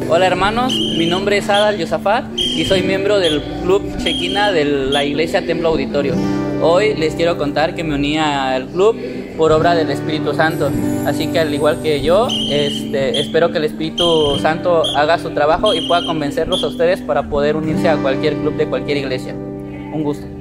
Hola hermanos, mi nombre es Adal Yosafat y soy miembro del Club Chequina de la Iglesia Templo Auditorio. Hoy les quiero contar que me uní al club por obra del Espíritu Santo, así que al igual que yo, espero que el Espíritu Santo haga su trabajo y pueda convencerlos a ustedes para poder unirse a cualquier club de cualquier iglesia. Un gusto.